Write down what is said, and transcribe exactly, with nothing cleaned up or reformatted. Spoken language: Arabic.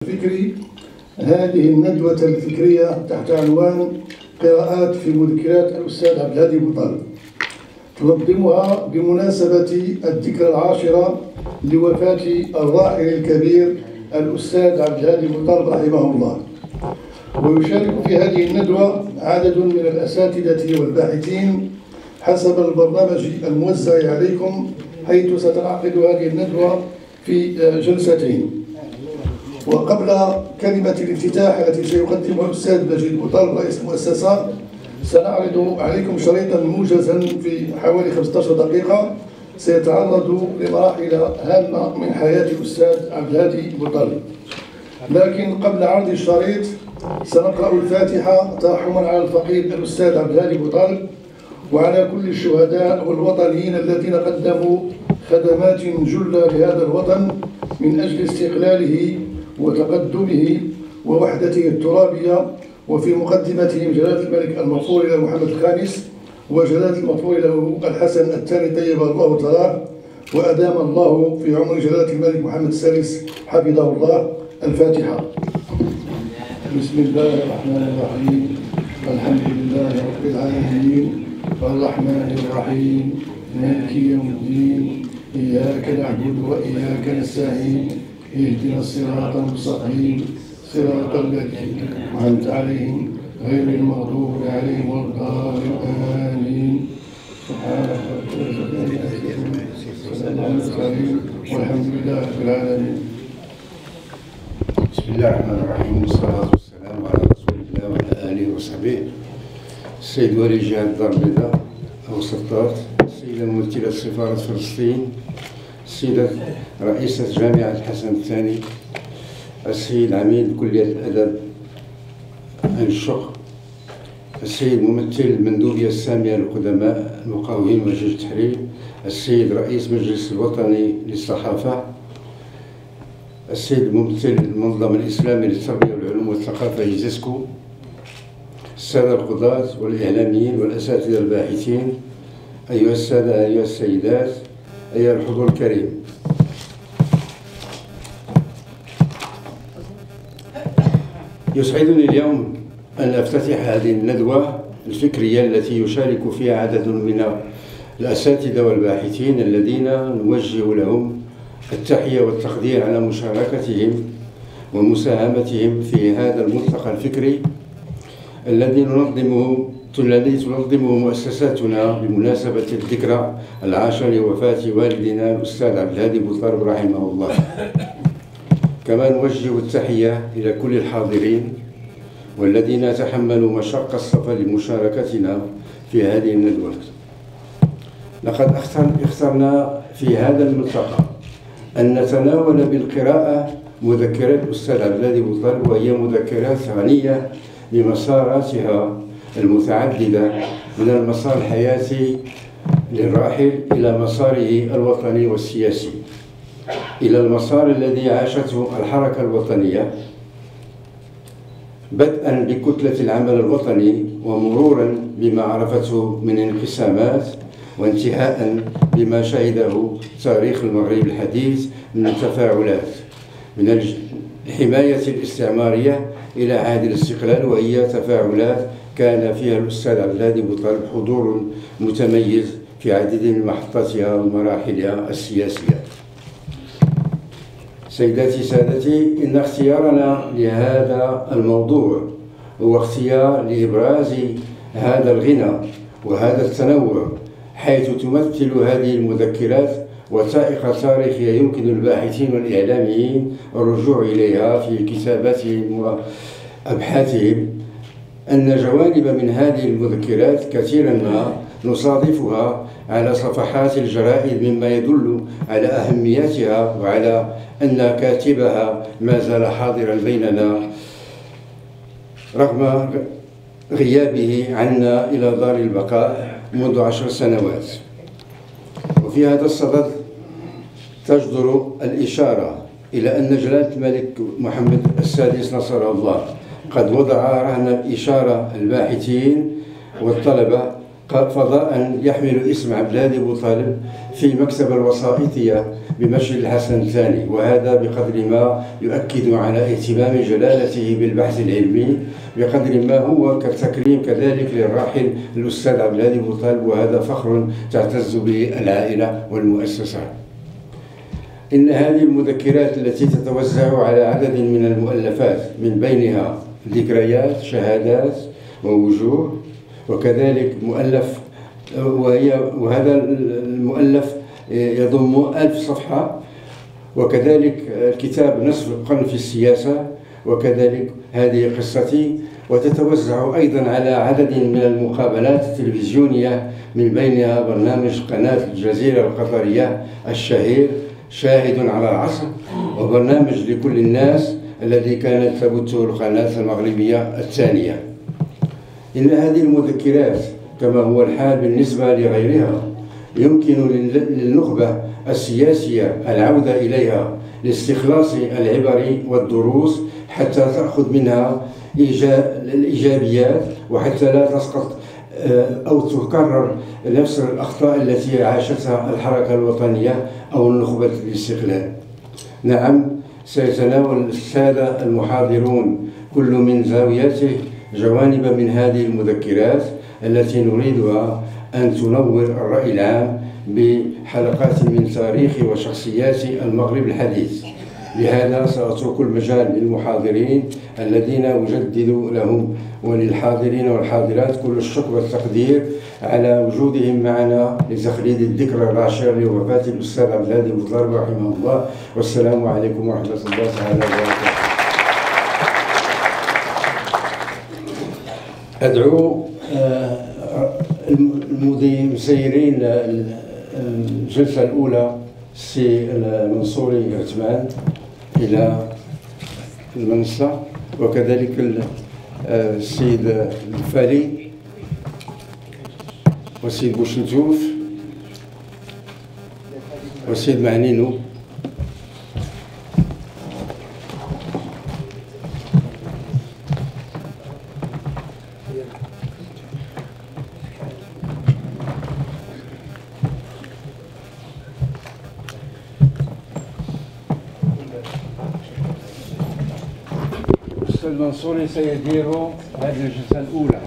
فكري هذه الندوة الفكرية تحت عنوان قراءات في مذكرات الأستاذ عبد الهادي بوطالب، تنظمها بمناسبة الذكرى العاشرة لوفاة الراحل الكبير الأستاذ عبد الهادي بوطالب رحمه الله. ويشارك في هذه الندوة عدد من الأساتذة والباحثين حسب البرنامج الموزع عليكم، حيث ستنعقد هذه الندوة في جلستين. وقبل كلمة الافتتاح التي سيقدمها الأستاذ مجيد بوطالب رئيس المؤسسة، سنعرض عليكم شريطا موجزا في حوالي خمسة عشر دقيقة سيتعرض لمراحل هامة من حياة الأستاذ عبد الهادي بوطالب. لكن قبل عرض الشريط سنقرأ الفاتحة ترحما على الفقيد الأستاذ عبد الهادي بوطالب وعلى كل الشهداء والوطنيين الذين قدموا خدمات جلة لهذا الوطن من أجل استقلاله وتقدمه ووحدته الترابية، وفي مقدمتهم جلالة الملك المغفور له محمد الخامس وجلالة المغفور له الحسن الثاني طيب الله ثراه وأدام الله في عمر جلالة الملك محمد السادس حفظه الله. الفاتحة. بسم الله الرحمن الرحيم، الحمد لله رب العالمين الرحمن الرحيم مالك يوم الدين، إياك نعبد وإياك نستعين، اهدنا الصراط المستقيم صراط الذين أنعمت عليهم غير المغضوب عليهم ولا الضالين آمين. سبحان ربك والحمد لله رب العالمين. بسم الله الرحمن الرحيم، والصلاة والسلام على رسول الله وعلى آله وصحبه. السيد ولي جهة الدار البيضاء أو سطات، السيدة ممثلة سفارة فلسطين، السيدة رئيسة جامعة الحسن الثاني، السيد عميد كلية الأدب عين الشق، السيد ممثل المندوبية السامية للقدماء المقاومين وجيش التحرير، السيد رئيس مجلس الوطني للصحافة، السيد ممثل المنظمة الإسلامية للتربية والعلوم والثقافة يزيسكو، السادة القضاة والإعلاميين والأساتذة الباحثين، أيها السادة أيها السيدات، أيها الحضور الكريم. يسعدني اليوم أن أفتتح هذه الندوة الفكرية التي يشارك فيها عدد من الأساتذة والباحثين الذين نوجه لهم التحية والتقدير على مشاركتهم ومساهمتهم في هذا الملتقى الفكري الذي ننظمه الذي تنظمه مؤسساتنا بمناسبة الذكرى العاشرة لوفاة والدنا الأستاذ عبد الهادي بوطالب رحمه الله. كما نوجه التحية إلى كل الحاضرين والذين تحملوا مشقة السفر لمشاركتنا في هذه الندوة. لقد اخترنا في هذا الملتقى أن نتناول بالقراءة مذكرات الأستاذ عبد الهادي بوطالب، وهي مذكرات غنية بمساراتها المتعددة من المسار الحياتي للراحل إلى مساره الوطني والسياسي، إلى المسار الذي عاشته الحركة الوطنية بدءا بكتلة العمل الوطني ومرورا بما عرفته من انقسامات وانتهاء بما شهده تاريخ المغرب الحديث من التفاعلات من الحماية الاستعمارية إلى عهد الاستقلال، وهي تفاعلات كان فيها الأستاذ عبد الهادي بوطالب حضور متميز في عديد من محطاتها ومراحلها السياسية. سيداتي سادتي، إن اختيارنا لهذا الموضوع هو اختيار لإبراز هذا الغنى وهذا التنوع، حيث تمثل هذه المذكرات وثائق تاريخية يمكن الباحثين والإعلاميين الرجوع إليها في كتاباتهم وأبحاثهم، أن جوانب من هذه المذكرات كثيرا ما نصادفها على صفحات الجرائد، مما يدل على أهميتها وعلى أن كاتبها ما زال حاضرا بيننا رغم غيابه عنا إلى دار البقاء منذ عشر سنوات. وفي هذا الصدد تجدر الإشارة إلى أن جلالة الملك محمد السادس نصره الله قد وضع رهن إشارة الباحثين والطلبة فضاء يحمل اسم عبد الهادي بوطالب في مكتب الوسائطية بمسجد الحسن الثاني، وهذا بقدر ما يؤكد على اهتمام جلالته بالبحث العلمي، بقدر ما هو كتكريم كذلك للراحل الأستاذ عبد الهادي بوطالب، وهذا فخر تعتز به العائلة والمؤسسة. إن هذه المذكرات التي تتوزع على عدد من المؤلفات، من بينها ذكريات، شهادات ووجوه، وكذلك مؤلف، وهي وهذا المؤلف يضم ألف صفحة، وكذلك الكتاب نصف القرن في السياسة، وكذلك هذه قصتي، وتتوزع أيضا على عدد من المقابلات التلفزيونية، من بينها برنامج قناة الجزيرة القطرية الشهير شاهد على العصر، وبرنامج لكل الناس الذي كانت تبثه القناة المغربية الثانية. إن هذه المذكرات كما هو الحال بالنسبة لغيرها يمكن للنخبة السياسية العودة إليها لاستخلاص العبر والدروس حتى تأخذ منها الإيجابيات، وحتى لا تسقط أو تكرر نفس الأخطاء التي عاشتها الحركة الوطنية أو النخبة الاستقلال. نعم، سيتناول السادة المحاضرون كل من زاويته جوانب من هذه المذكرات التي نريدها أن تنور الرأي العام بحلقات من تاريخ وشخصيات المغرب الحديث. لهذا سأترك المجال للمحاضرين الذين أجدد لهم وللحاضرين والحاضرات كل الشكر والتقدير على وجودهم معنا لتخليد الذكرى العاشرة لوفاة الأستاذ عبد الهادي بوطالب رحمه الله. والسلام عليكم ورحمة الله تعالى وبركاته. أدعو المسيرين الجلسة الأولى السي المنصوري عثمان إلى المنصة، وكذلك السيد الفالي والسيد بوشنتوف والسيد معنينو. المنصوري سيدير هذه الجلسة الأولى.